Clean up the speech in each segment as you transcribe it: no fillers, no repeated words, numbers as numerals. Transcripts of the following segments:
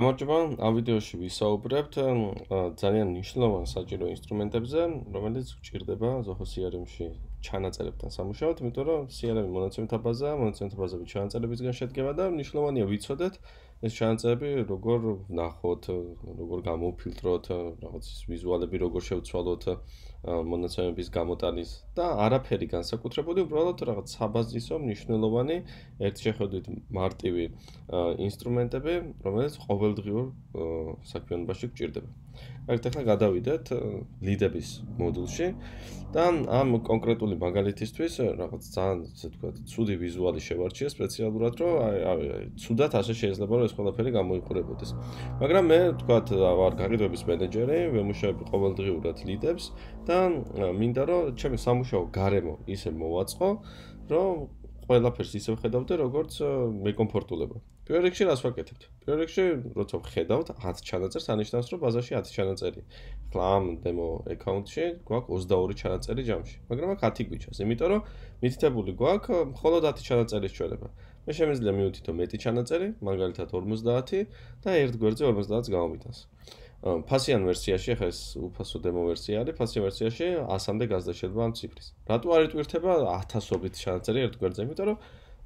გამარჯობა, ამ ვიდეოში ვისაუბრებთ ძალიან მნიშვნელოვან საჭირო ინსტრუმენტებზე, რომელიც გვჭირდება Zoho CRM-ში ჩანაწერებთან სამუშაოდ, იმიტომ რომ CRM-ი მონაცემთა ბაზაა, მონაცემთა ბაზები ჩანაწერებისგან შედგება და მნიშვნელოვანია ვიცოდეთ ეს ჩანაწერები როგორ ვნახოთ, როგორ გამოვფილტროთ, რაღაც ვიზუალები როგორ შევცვალოთ მონაცემების გამოტანის და არაფერი განსაკუთრებული, უბრალოდ რაღაც საბაზისო მნიშვნელოვანი ერთ შეხედვით მარტივი ინსტრუმენტები, რომელიც ყოველდღიურ საქმიანობაში გვჭირდება. კარგით, ახლა გადავიდეთ ლიდების მოდულში და ამ კონკრეტული მაგალითისთვის რაღაც ძალიან, ასე ვთქვათ, ცუდი ვიზუალი შევარჩიე სპეციალურად, რომ ცუდად ასე შეიძლება რომ ეს ყველაფერი გამოიყურებოდეს. მაგრამ მე ვთქვათ, ვარ გაყიდვების მენეჯერი, ვემუშავებ ყოველდღიურად ლიდებს და მინდა რომ ჩემი სამუშაო გარემო ისე მოვაწყო, რომ ყველაფერს ისე ვხედავდე, როგორც მეკომფორტულება. პირველ რიგში რას ვაკეთებთ? პირველ რიგში, როცა ვხედავთ 10 ჩანაწერს, ანიშნავს, რომ ბაზაში 10 ჩანაწერი. ახლა ამ demo account-ში გვაქვს 22 ჩანაწერი ჯამში, მაგრამ აქ 10 გვიჩას, იმიტომ რომ მითითებული გვაქვს მხოლოდ 10 ჩანაწერის ჩვენება. მე შემიძლია მივუთითო მეტი ჩანაწერი, მაგალითად 50 და ერთ გვერდზე 50-ს გამომიტანს. ფასიან ვერსიაში, ახლა ეს უფასო demo ვერსია არის, ფასიან ვერსიაში 100-მდე გაზრდა შეიძლება ამ ციფრის. რატო არ იტვირთება 1000-ობით ჩანაწერი ერთ გვერდზე? იმიტომ რომ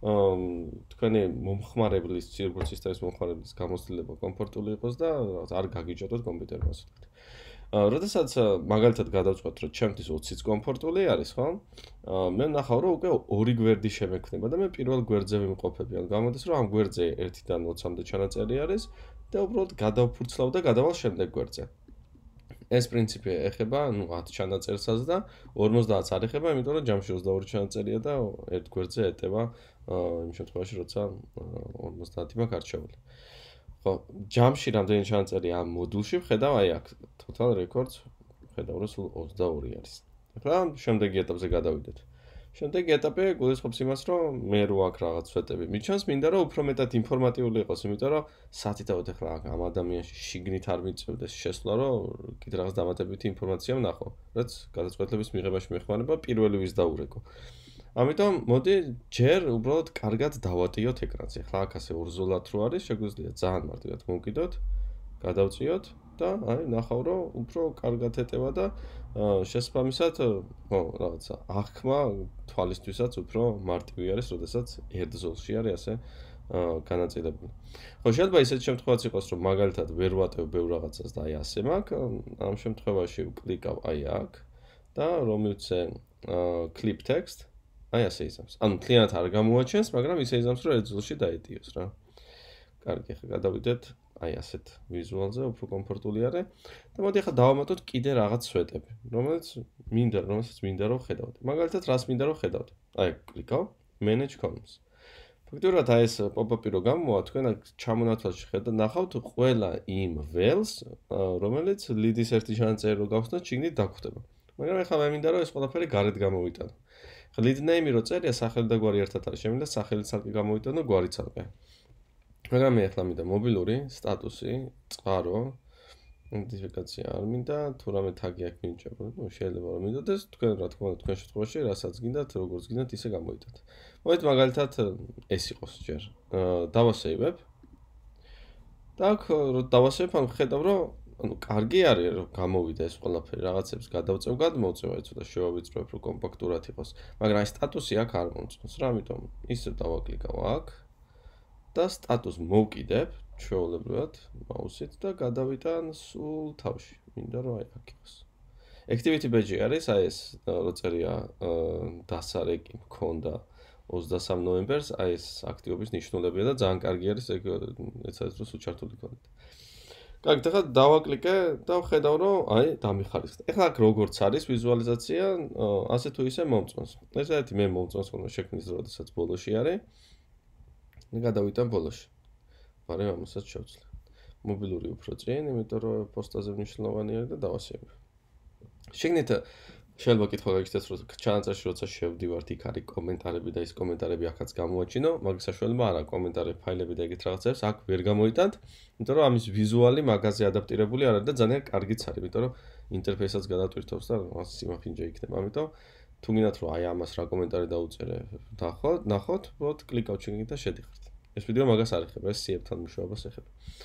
თქვენი მომხმარებლის, როგორც სისტემის მომხმარებლის გამოცდილება კომფორტული იყოს და არ გაგიჭიროთ კომპიუტერმა, ასე ვთქვათ. როდესაც მაგალითად გადავწყვეტ, რომ ჩემთვის 20-იც კომფორტული არის, ხო? მე ვნახავ, რომ უკვე ორი გვერდი შემექმნება და მე პირველ გვერდზე ვიმყოფები. ან გამოდის, რომ ამ გვერდზე 1-დან 20-მდე ჩანაწერი არის და უბრალოდ გადავფურცლავ და გადავალ შემდეგ გვერდზე. ეს პრინციპი ეხება 10 ჩანაწერსაც და 50-ს არ ეხება, იმიტომ რომ ჯამში 22 ჩანაწერია და ერთ გვერდზე ეტევა იმ შემთხვევაში, როცა 50 მაქვს არჩეული. ხო, ჯამში რამდენი ჩანაწერი ამ მოდულში ვხედავ, აი აქ total records ვხედავ, რომ სულ 22 არის. ახლა შემდეგი ეტაპზე გადავიდეთ. შემდეგი ეტაპი გულისხმობს იმას, რომ მე რო აქ რაღაც სვეტები მიჩანს, მინდა რომ უფრო მეტად ინფორმატიული იყოს, იმიტომ რომ სათითაოდ ახლა ამ ადამიანში შიგნით არ მიწევდეს შესვლა, რომ კიდე რაღაც დამატებითი ინფორმაცია ვნახო, რაც გადაწყვეტილების მიღებაში მეხმარება პირველი ვის დაურეკო. ამიტომ მოდი ჯერ უბრალოდ კარგად დავატიოთ ეკრანზე. ახლა აქ ასე ორზოლად რო არის, შეგვიძლია ძალიან მარტივად მოვკიდოთ, გადავწიოთ და აი ნახავ, რომ უფრო კარგად ეტევა და შესაბამისად, ხო, რაღაცა აღქმა თვალისთვისაც უფრო მარტივი არის, როდესაც ერთ ზოლში არის ასე განაწილებული. ხო, შეიძლება ისეთი შემთხვევაც იყოს, რომ მაგალითად ვერ ვატევ ბევრ რაღაცას და აი ასე მაქვს, ამ შემთხვევაში ვკლიკავ აი აქ და რომ მივცე clip text, აი ასე იზამს. ანუ მთლიანად არ გამოაჩენს, მაგრამ ისე იზამს, რომ ერთ ზოლში დაეტიოს რა. კარგი, ახლა გადავიდეთ აი ასეთ ვიზუალზე, უფრო კომფორტული არის. და მოდი ახლა დავამატოთ კიდე რაღაც სვეტები, რომელსაც მინდა რომ ხედავდე. მაგალითად, რას მინდა რომ ხედავდე? აი, კლიკავ manage columns. ფაქტობრივად აი ეს pop-up-ი რო გამოვა, თქვენ აქ ჩამონათვალში ნახავთ ყველა იმ ველს, რომელიც ლიდის ერთი ჩანაწერი რო გავხსნათ, შიგნით დაგხვდება. მაგრამ ახლა მე მინდა რომ ეს ყველაფერი გარეთ გამოვიტანო. ახლა lead name-ი რო წერია, სახელი და გვარი ერთად არის, შემინდა სახელიც ცალკე გამოვიტანო, გვარი ცალკე. მაგრამ მე ახლა მინდა მობილური, სტატუსი, წყარო, იდენტიფიკაცია არ მინდა, თუ რამე თაგი აქვს მინიჭება, ну შეიძლება რომ მინდოდეს, თქვენ რა თქმა უნდა თქვენ შემთხვევაში რასაც გინდათ, როგორც გინდათ, ისე გამოვიტანთ. მოდით მაგალითად ეს იყოს ჯერ. დავასეივებ. და აქ რო დავასეივებ, ანუ ხედავ რომ ანუ კარგი არის რომ გამოვიდა ეს ყველაფერი, რაღაცებს გადავწევ, გადმოვწევ, აი ცოტა შევავიწროებ, რომ კომპაქტურად იყოს, მაგრამ აი სტატუსი აქ არ მომწონს რა, ამიტომ ისევ დავაკლიკავ აქ. და სტატუს მოვკიდებ ჩვეულებრივად მაუსით და გადავიტან სულ თავში. მინდა რომ აი აქ იყოს. Activity badge არის აი ეს რო წერია დასარეკი მქონდა 23 ნოემბერს, აი ეს აქტივობის ნიშნულებია და ძალიან კარგი არის ეგ ეცადეთ რომ უჩართული გქონდეთ. კარგი, ახლა დავაკლიკე და ვხედავ რომ აი დამიხარისხდა. ახლა აქ როგორც არის ვიზუალიზაცია, ასე თუ ისე მომწონს. ესეთი მე მომწონს ხოლმე შექმნის როდესაც ბოლოში არის. გადავიტან ბოლოში. მაგრამ ამასაც შევძლე. მობილური უფრო წინ, იმიტომ რომ პოსტაზე მნიშვნელოვანი არის და დავასიებ. შეგნით შეიძლება კითხვა გაგიჩნდეს, რომ ჩანაწერში როცა შევდივართ, იქ არის კომენტარები და ის კომენტარები აქაც გამოაჩინო, მაგის საშუალება არა, კომენტარები, ფაილები და ეგეთ რაღაცებს აქ ვერ გამოიტანთ, იმიტომ რომ ამის ვიზუალი მაგაზე ადაპტირებული არ არის და ძალიან კარგიც არის, იმიტომ რომ ინტერფეისაც გადატვირთავს და სიმაფინჯე იქნება. ამიტომ თუ გინდათ რომ აი ამას რა კომენტარი დაუწერე, ნახოთ, უბრალოდ კლიკავთ შეგნით და შედიხართ. ეს ვიდეო მაგას არ ეხება, ეს CM-თან მუშაობას ეხება.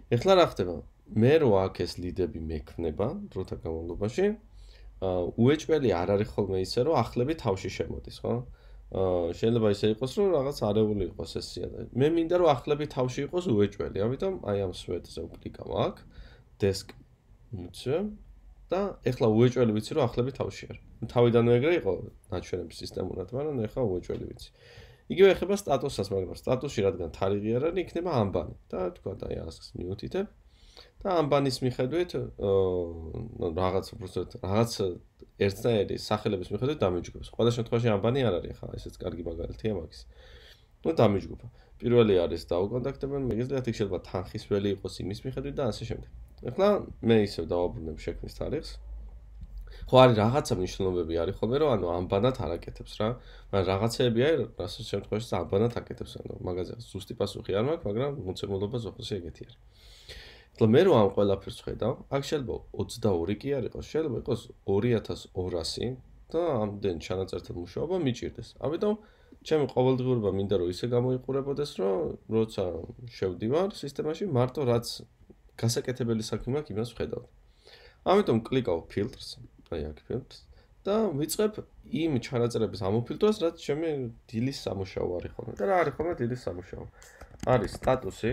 ეხლა რა ხდება? მე რო აქ ეს ლიდები მექმნება დროთა განმავლობაში, უეჭველი არ არის ხოლმე ისე, რომ ახლები თავში შემოდის, ხო? შეიძლება ისე იყოს, რომ რაღაც არეული იყოს ეს სია და მე მინდა რომ ახლები თავში იყოს უეჭველი, ამიტომ აი ამ სვეტზე ვკლიკავ აქ, desk მიცემ და ეხლა უეჭველი ვიცი რომ ახლები თავში არის. თავიდანვე ეგრე იყო ნაჩვენები სისტემურად, მაგრამ ეხლა უეჭველი ვიცი. იგივე ეხება სტატუსას, მაგრამ სტატუსში რადგან თარიღი არ არის, იქნება ამბანი და თქვა აი ასks მიუთითებ და ამბანის მიხედვით რაღაც უბრალოდ რაღაც ერთნაირი სახელების მიხედვით დამიჯგუფებს. ყველა შემთხვევაში ამბანი არ არის ხა, ესეც კარგი მაგალითია მაგის. ნუ დამიჯგუფა. პირველი არის დაუკონტაქტებენ, მეგეძლიათ იქ შეიძლება თანხის ველი იყოს იმის მიხედვით და ასე შემდეგ. ეხლა მე ისევ დავაბრუნებ შექმნის თარიღს. ხო არის რაღაცა მნიშვნელობები არის ხოლმე რომ ანუ ამბანად არ აკეთებს რა, მაგრამ რაღაცეები არის, რასაც შემთხვევაში ამბანად აკეთებს, ანუ მაგაზე ზუსტი პასუხი არ მაქვს, მაგრამ მოცემულობა ზოხოსი ეგეთი არის. ეხლა მე რო ამ ყველაფერს ხედავ, აქ შეიძლება 22 კი არ იყოს, შეიძლება იყოს 2200 და ამდენ ჩანაწერთან მუშაობა მიჭირდეს. ამიტომ ჩემი ყოველდღიურობა მინდა რომ ისე გამოიყურებოდეს, რომ როცა შევდივარ სისტემაში, მარტო რაც გასაკეთებელი საქმე მაქვს, იმას ვხედავ. ამიტომ კლიკავ ფილტრს, აი აქ ფილტრს და ვიწყებ იმ ჩანაწერების ამოფილტროს, რაც ჩემი დილის სამუშაო არის ხოლმე. და რა არის ხოლმე დილის სამუშაო? არის სტატუსი,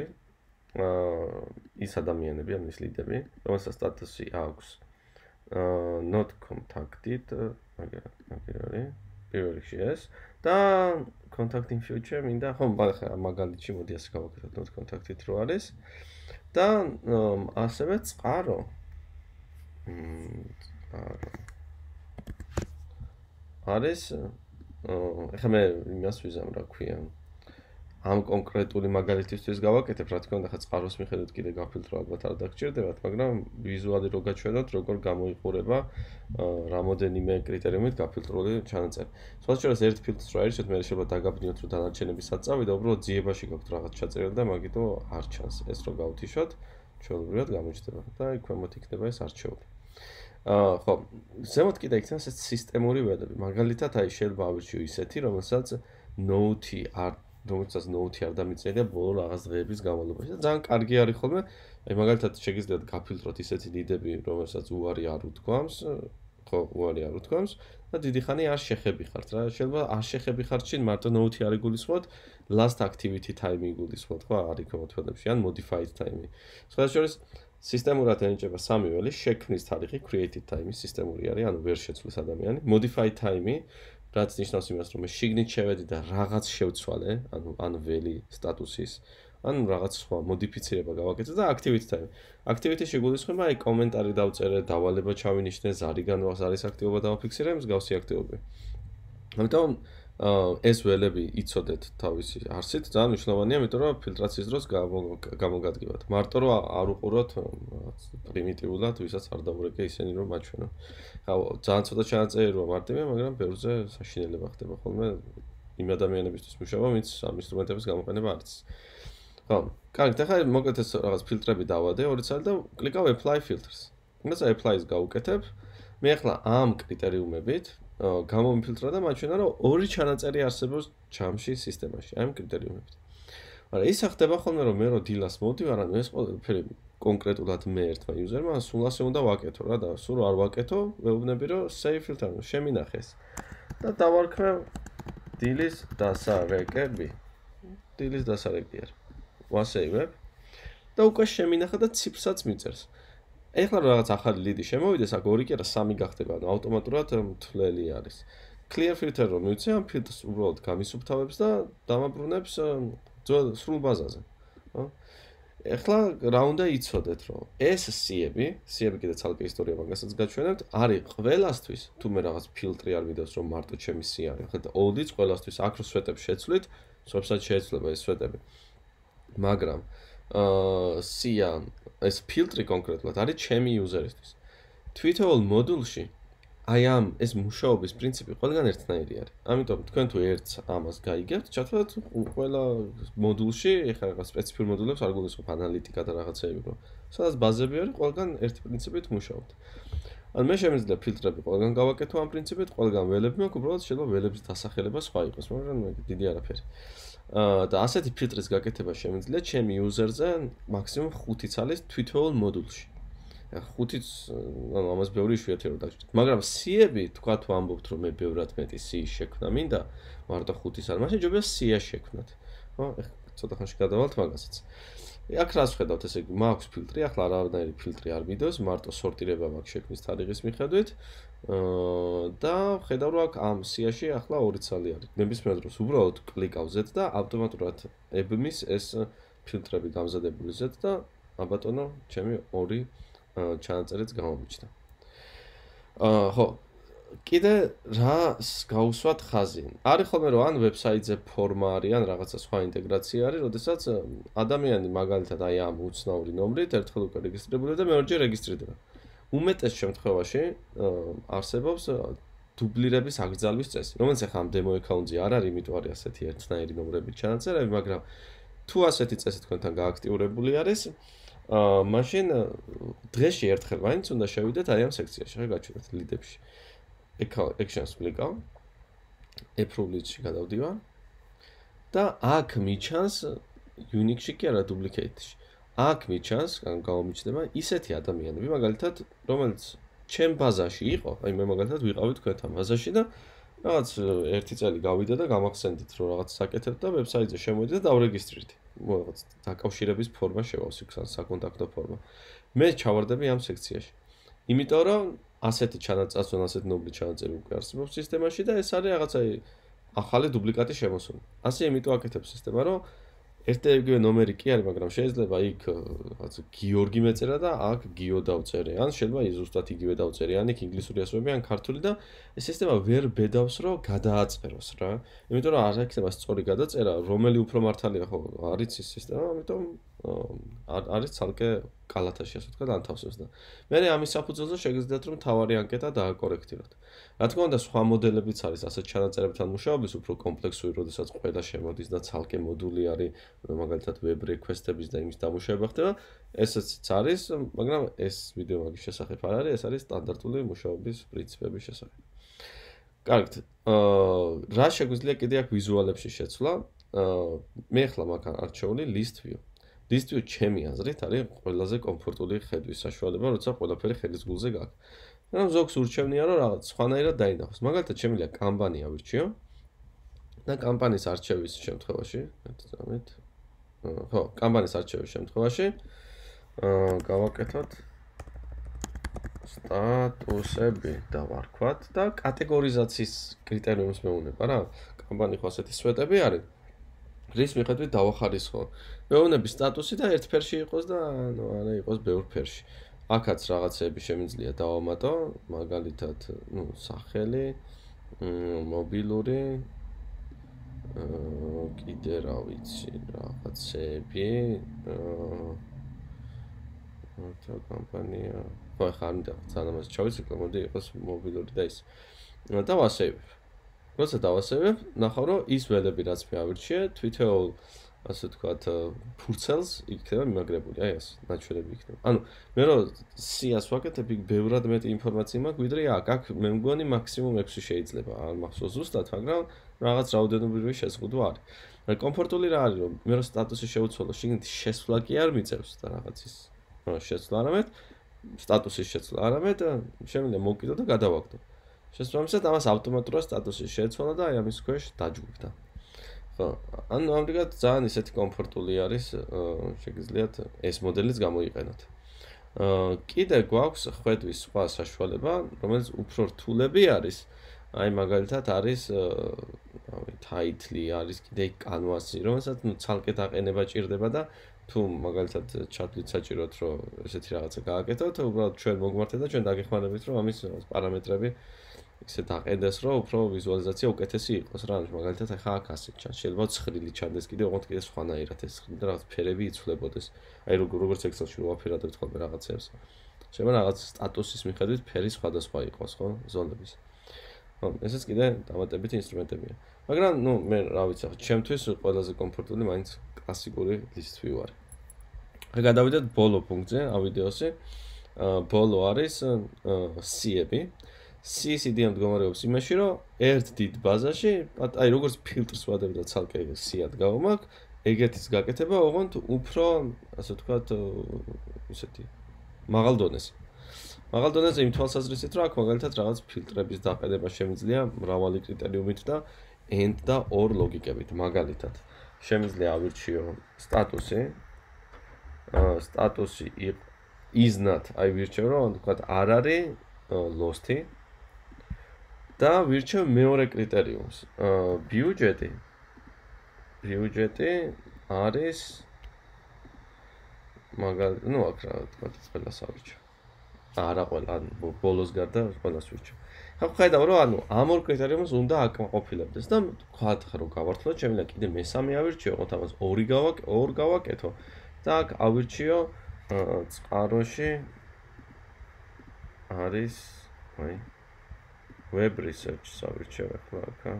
ის ადამიანები, ამის ლიდები, რომელსაც სტატუსი აქვს not contacted, მაგარი, პირველ რიგში ეს და contact in future მინდა, ხო, მაგალითში მოდი ასე გავაკეთოთ not contacted რო არის და ასევე წყარო. არის ეხლა მე იმას ვიზამ რა ქვია ამ კონკრეტული მაგალითისთვის გავაკეთებ, რა თქმა უნდა, ხა წყაროს მიხედვით კიდე გაფილტრო ალბათ არ დაგჭირდებათ, მაგრამ ვიზუალი რო გაჩვენოთ, როგორ გამოიყურება რამოდენიმე კრიტერიუმით გაფილტრული ჩანაწერი. სხვადასხვა ერთ ფილტრს რა არის, მე შეიძლება დაგაბნიოთ, რომ დანარჩენები საწავი და უბრალოდ ძიებაში გაქვთ რაღაც ჩაწერილი და მაგითო არ ჩანს. ეს რო გავთიშოთ, ჩვეულებრივად გამოჩნდება და აი ქვემოთ იქნება ეს არჩეული. ხო, ზემოთ კიდე იქნას ეს სისტემური ველები. მაგალითად, აი შეიძლება ავირჩიო ისეთი, რომელსაც note არ რომელსაც note არ დამიწერია ბოლო რაღაც დღეების განმავლობაში და ძალიან კარგი არის ხოლმე. აი მაგალითად შეგიძლიათ გაფილტროთ ისეთი ლიდები, რომელსაც უარი არ უთქვამს, ხო, უარი არ უთქვამს და დიდი ხანი არ შეხებიხართ რა. შეიძლება არ შეხებიხართ შინ მარტო note არ იგულისხმოთ, last activity time იგულისხმოთ, ხო, არ იქ მოთხოვებში ან modified time. სხვადასხვა სისტემურად ენიჭება სამი ველი, შექმნის თარიღი, created time სისტემური არის, ანუ ვერ შეცვლის ადამიანი, modified time, რაც ნიშნავს იმას, რომ მე შიგნით შევედი და რაღაც შევცვალე, ანუ ველი სტატუსის, ან რაღაც სხვა მოდიფიცირება გავაკეთე და activity time. activity შეგულისხმება, აი კომენტარი დავწერე, დავალება ჩავინიშნე, ზარიგან არის აქტივობა დავაფიქსირე, მსგავსი აქტივობები. ამიტომ ეს ველები იცოდეთ თავისი არსით, ძალიან მნიშვნელოვანია, იმიტომ რომ ფილტრაციის დროს გამოგადგებათ. მარტო რომ არ უყუროთ პრიმიტიულად, ვისაც არ დაურეკე ისენი რომ მაჩვენო. ხა ძალიან ცოტა ჩანაწერი როა მარტივია, მაგრამ ბევრზე საშინელება ხდება ხოლმე იმ ადამიანებისთვის მუშაობა, ვინც ამ ინსტრუმენტების გამოყენება არ იცის. ხო, კარგი, ახლა მოკლედ ეს რაღაც ფილტრები დავადე 2 წელი და კლიკავ apply filters. იმასაც apply-ს გავუკეთებ. მე ახლა ამ კრიტერიუმებით გამომიფილტრა და მაჩვენა რომ ორი ჩანაწერი არსებობს ჯამში სისტემაში, აი ამ კრიტერიუმებით. მაგრამ ის ხდება ხოლმე რომ მე რო დილას მოვდივარ, ანუ ეს ყველაფერი კონკრეტულად მე ერთმა იუზერმა სულ ასე უნდა ვაკეთო რა და სულ არ ვაკეთო, ვეუბნები რომ save filter, შემინახეს. და დავარქმევ დილის დასარეკები. დილის დასარეკი არის. ვასეივებ და უკვე შემინახა და ციფრსაც მიწერს. ეხლა რაღაც ახალი ლიდი შემოვიდეს, აქ 2 კი არა 3 გახდება, ანუ ავტომატურად მთლელი არის. Clear filter რომ მივცე, ამ ფილტრს უბრალოდ გამისუფთავებს და დამაბრუნებს სრულ ბაზაზე. ხო? ეხლა რა უნდა იცოდეთ, რომ ეს სიები კიდე ცალკე ისტორია მაგასაც გაჩვენებთ, არის ყველასთვის, თუ მე რაღაც ფილტრი არ მიდევს, რომ მარტო ჩემი სია არის. ხო, all-იც ყველასთვის აქ რო სვეტებს შეცვლით, სვეტსაც შეეცვლება ეს სვეტები. მაგრამ სია ეს ფილტრი კონკრეტულად არის ჩემი იუზერისთვის. თვითოულ მოდულში აი ამ ეს მუშაობის პრინციპი ყველგან ერთნაირი არის. ამიტომ თქვენ თუ ერთს ამას გაიგებთ, ჩათვალეთ ყველა მოდულში, ეხლა რაღაც სპეციფიურ მოდულებს არ გულისხმობ ანალიტიკა და რაღაცეები, რომ სადაც ბაზები არის, ყველგან ერთი პრინციპით მუშაობთ. ან მე შემიძლია ფილტრები ყველგან გავაკეთო ამ პრინციპით, ყველგან ველები მაქვს, უბრალოდ შეიძლება ველების დასახელება სხვა იყოს, მაგრამ დიდი არაფერი. და ასეთი ფილტრის გაკეთება შემიძლია ჩემი იუზერზე მაქსიმუმ 5 ცალის თითოეულ მოდულში. 5-იც ამას ბევრი იშვიათია რომ დაგჭირდეთ. მაგრამ C-ები თქვა თუ ამბობთ რომ მე ბევრად მეტი C შექმნა მინდა, მარტო 5-ის არ, მაშინ ჯობია C-ია შექმნათ. ხო, ცოტა ხანში გადავალთ მაგასაც. აქ რას ვხედავთ, ესე იგი, მაქვს ფილტრი, ახლა არავითარი ფილტრი არ მიდევს, მარტო სორტირება მაქვს შექმნის თარიღის მიხედვით. და ვხედავ რომ აქ ამ C-ში ახლა 2 ცალი არის. ნებისმიერ დროს უბრალოდ კლიკავ Z და ავტომატურად ებმის ეს ფილტრები გამზადებული Z და აბატონო, ჩემი 2 ჩანაწერიც გამომიჩნდა. ხო, კიდე რას გავუსვათ ხაზი? არის ხოლმე რომ ან ვებსაიტზე ფორმა არის, ან რაღაცა სხვა ინტეგრაცია არის, როდესაც ადამიანი მაგალითად აი ამ უცნაური ნომრით ერთხელ უკვე რეგისტრირებულია და მეორეჯერ რეგისტრირდება. უმეტეს შემთხვევაში არსებობს დუბლირების აკრძალვის წესი, რომელიც ახლა ამ demo account-ზე არ არის, იმიტომ არის ასეთი ერთნაირი ნომრებით ჩანაწერები, მაგრამ თუ ასეთი წესი თქვენთან გააქტიურებული არის, მაშინ დღეში ერთხელ მაინც უნდა შევიდეთ აი ამ სექციაში, ხა გაჩვენეთ ლიდებში. Actions ვკლიკავ, approve list-ში გადავდივარ და აქ მიჩანს Unix-ში კი არა duplicate-ში. აქ მიჩანს, გამომიჩნდება ისეთი ადამიანები, მაგალითად, რომელიც ჩემ ბაზაში იყო, აი მე მაგალითად ვიყავი თქვენთან ბაზაში და რაღაც ერთი წელი გავიდა და გამახსენდით, რომ რაღაც საკეთებ და ვებსაიტზე შემოვიდი და დავრეგისტრირდი. რაღაც დაკავშირების ფორმა შევავსი, საკონტაქტო ფორმა. მე ჩავარდები ამ სექციაში. იმიტომ რომ ასეთი ჩანაწასვენ, ასეთი ნობლი ჩანაწერი უკვე არსებობს სისტემაში და ეს არის რაღაცა ახალი დუპლიკატი შემოსული. ასე იმიტომ აკეთებს სისტემა, რომ ერთ-ერთი ნომერი კი არის, მაგრამ შეიძლება იქ რაღაც გიორგი მეწერა და აქ გიო დავწერე. ან შეიძლება ზუსტად იგივე დავწერე, ან იქ ინგლისური ასოები, ან ქართული და ეს სისტემა ვერ ბედავს, რომ გადააწეროს რა. იმიტომ რომ არ იქნება სწორი გადაწერა, რომელი უფრო მართალია, ხო, არის ის სისტემა, ამიტომ არის ცალკე კალათაში, ასე ვთქვათ, ანთავსებს და მე ამის საფუძველზე შეგიძლიათ რომ თავარი ანკეტა დააკორექტიროთ. რა თქმა უნდა, სხვა მოდელებიც არის ასეთ ჩანაწერებთან მუშაობის, უფრო კომპლექსური, როდესაც ყველა შემოდის და ცალკე მოდული არის, მაგალითად web request-ების და იმის დამუშავება ხდება, ესეც არის, მაგრამ ეს ვიდეო მაგის შესახებ არ არის, ეს არის სტანდარტული მუშაობის პრინციპების შესახებ. კარგით. რა შეგვიძლია კიდე აქ ვიზუალებში შეცვლა? მე ახლა მაგან არჩეული list view. List view ჩემი აზრით არის ყველაზე კომფორტული ხედვის საშუალება, როცა ყველაფერი ხელის გულზე გაქვს. მაგრამ ზოგს ურჩევნია რომ რაღაც სხვანაირად დაინახოს. მაგალითად, შემიძლია კამპანი ავირჩიო და კამპანიის არჩევის შემთხვევაში, მეტწამით. ხო, კამპანიის არჩევის შემთხვევაში გავაკეთოთ სტატუსები დავარქვათ და კატეგორიზაციის კრიტერიუმს მეუნება რა. კამპანი ხო ასეთი სვეტები არის. რის მიხედვით დავახარისხო. მეუნების სტატუსი და ერთ ფერში იყოს და ანუ არა იყოს ბევრ ფერში. აქაც რაღაცები შემიძლია დავამატო, მაგალითად, სახელი, მობილური, კიდე რა ვიცი, რაღაცები, და კომპანია, ხო, ხა არ მინდა ძალიან მას ჩავიციკლო, მოდი იყოს მობილური და ის. და ვასეივებ. როცა დავასევებ, ნახავ რომ ის ველები რაც მე ავირჩიე, თვითეულ ასე ვთქვათ, ფურცელს იქნება მიმაგრებული, აი ეს, ნაჩვენები იქნება. ანუ მე რომ C-ას ვაკეთებ, იქ ბევრად მეტი ინფორმაცია მაქვს, ვიდრე აქ მე მგონი მაქსიმუმ 6 შეიძლება, არ მახსოვს ზუსტად, მაგრამ რაღაც რაოდენობრივი შეზღუდვა არის. მაგრამ კომფორტული რა არის, რომ მე რომ სტატუსი შევუცვალო, შიგნით შესვლა კი არ მიწევს და რაღაცის შეცვლა არამედ, სტატუსის შეცვლა არამედ, შემიძლია მოვკიდო და გადავაგდო. შესაბამისად, ამას ავტომატურად სტატუსი შეეცვალა და აი ამის ქვეშ დაჯგუფდა. ხო, ანუ ამრიგად ძალიან ისეთი კომფორტული არის, შეგიძლიათ ეს მოდელიც გამოიყენოთ. კიდე გვაქვს ხედვის სხვა საშუალება, რომელიც უფრო რთულები არის. აი მაგალითად არის title-ი, არის კიდე canvas-ი, რომელსაც ცალკე დაყენება ჭირდება და თუ მაგალითად ჩათვლით საჭიროთ, რომ ესეთი რაღაცა გააკეთოთ, უბრალოდ ჩვენ მოგმართეთ და ჩვენ დაგეხმარებით, რომ ამის პარამეტრები ისე დაყენდეს, რომ უფრო ვიზუალიზაცია უკეთესი იყოს რა, მაგალითად ახლა აქ ასე ჩანს, შეიძლება ცხრილი ჩანდეს კიდე, ოღონდ კიდე სხვანაირად ეს ცხრილი და რაღაც ფერები იცვლებოდეს. აი როგორც Excel-ში ვაფერადებთ ხოლმე რაღაცებს. შეიძლება რაღაც სტატუსის მიხედვით ფერი სხვადასხვა იყოს, ხო, ზონების. ხო, ესეც კიდე დამატებითი ინსტრუმენტებია. მაგრამ, მე რა ვიცი, ჩემთვის ყველაზე კომფორტული მაინც კლასიკური list view არის. ახლა გადავიდეთ ბოლო პუნქტზე, ამ ვიდეოში. ბოლო არის C-ები. CCD მდგომარეობს იმაში, რომ ერთ დიდ ბაზაში, აი როგორც ფილტრს ვადებ და ცალკე C-ად გავამაკ, ეგეთის გაკეთება ოღონდ უფრო, ასე ვთქვათ, ისეთი მაღალ დონეზე. მაღალ დონეზე იმ თვალსაზრისით, რომ აქ მაგალითად რაღაც ფილტრების დაყენება შემიძლია მრავალი კრიტერიუმით და end და or ლოგიკებით, მაგალითად. შემიძლია ავირჩიო სტატუსი. სტატუსი is not, აი ვირჩევ, რომ ვთქვათ, არ არის lost-ი. და ვირჩევ მეორე კრიტერიუმს. ბიუჯეტი არის მაგალითად, ну აქ რა თქვა, ყველას ავირჩევ. არა ყველა, ბოლოს გარდა ყველას ვირჩევ. ხა ხედავ რომ ანუ ამ ორ კრიტერიუმს უნდა აკმაყოფილებდეს და თქვა რომ გავართლოთ, შემიძლია კიდე მესამე ავირჩიო, ოღონდ ამას ორ გავაკეთო და აქ ავირჩიო წყაროში არის აი web research ავირჩევ ახლა აქა.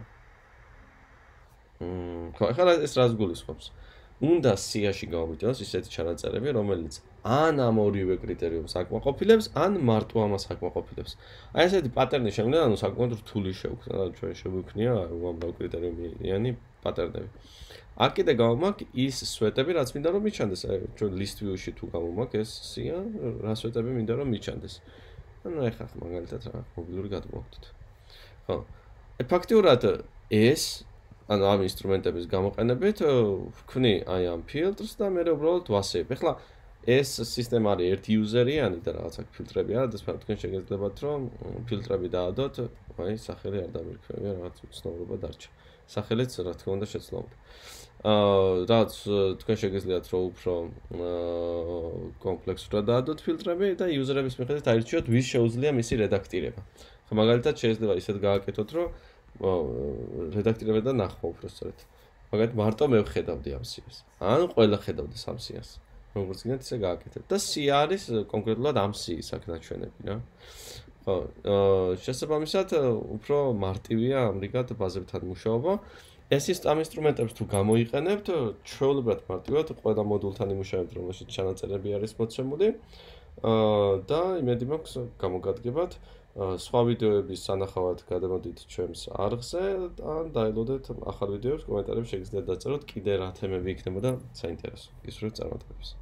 ახლა ეს რას გულისხმობს? უნდა C-ში გავმიტოს ისეთი ჩანაწერები, რომელიც ან ამ ორივე კრიტერიუმს აკმაყოფილებს, ან მარტო ამას აკმაყოფილებს. აი ესეთი პატერნი შემიძლია, ანუ საკმაოდ რთული შევქმნა, ჩვენ შევქმნია უამრავ კრიტერიუმიანი პატერნები. აქ კიდე გავამაკ ის სვეტები, რაც მინდა რომ მიჩანდეს, აი ჩვენ list view-ში თუ გავამაკ ეს C-ა, რა სვეტები მინდა რომ მიჩანდეს. ანუ ეხლა მაგალითად რა მობილური გადმოვხდით. ხო. ფაქტიურად ეს ანუ ამ ინსტრუმენტების გამოყენებით ვქვნი აი ამ ფილტრს და მე უბრალოდ ვასეებ. ეხლა ეს სისტემა არის ერთი იუზერიანი და რაღაცა ფილტრები არა და თქვენ შეგეძლებათ რომ ფილტრები დაადოთ, აი სახელი არ დამირქმევია, რაღაც უცნაურობა დარჩა. სახელიც რა თქმა უნდა შეცვლავთ. რაც თქვენ შეგეძლიათ რომ უფრო კომპლექსურად დაადოთ ფილტრები და იუზერების მიხედვით აირჩიოთ ვის შეუძლია მისი რედაქტირება. ხო მაგალითად შეიძლება ისეთ გააკეთოთ რომ რედაქტირება და ნახვა უფრო სწორედ. მაგალითად მარტო მე ვხედავდი ამ C-ს. ან ყველა ხედავდეს ამ C-ს. როგორც გინდათ ისე გააკეთეთ. და C არის კონკრეტულად ამ C-ის აქ ნაჩვენები რა. ხო, შესაბამისად უფრო მარტივია ამრიგად ბაზებთან მუშაობა. ეს ამ ინსტრუმენტებს თუ გამოიყენებთ, ჩვეულებრივად მარტივად ყველა მოდულთან იმუშავებთ, რომელშიც ჩანაწერები არის მოცემული. და იმედი მაქვს გამოგადგებათ. სხვა ვიდეოების სანახავად გადამოდით ჩვენს არხზე ან დაელოდეთ ახალ ვიდეოებს, კომენტარებში შეგიძლიათ დაწეროთ კიდე რა თემები იქნებოდა საინტერესო. ისურვებთ წარმატებებს.